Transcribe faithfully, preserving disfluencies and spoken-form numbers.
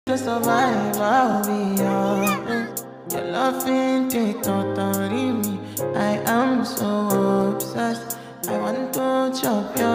To survive, I'll be honest. Your love ain't it, totally me. I am so obsessed. I want to chop your